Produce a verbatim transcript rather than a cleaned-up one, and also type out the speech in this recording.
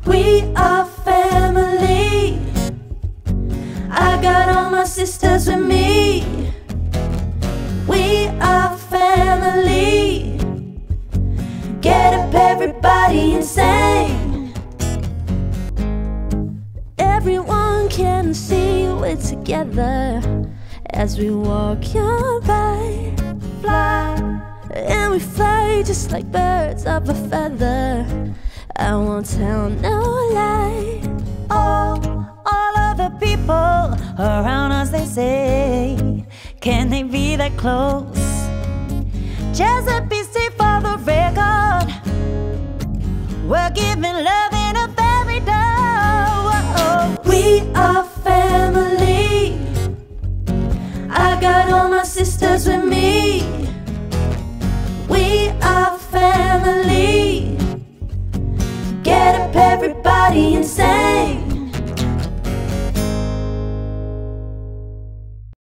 We are family. I got all my sisters with me. We are family. Get up everybody and sing. Everyone can see we're together as we walk your by, fly, and we fly just like birds of a feather. I won't tell no lie. All, all of the people around us, they say, can they be that close? Just a piece for the record. We're giving love in a fairy tale. We are family. I got all my sisters with me.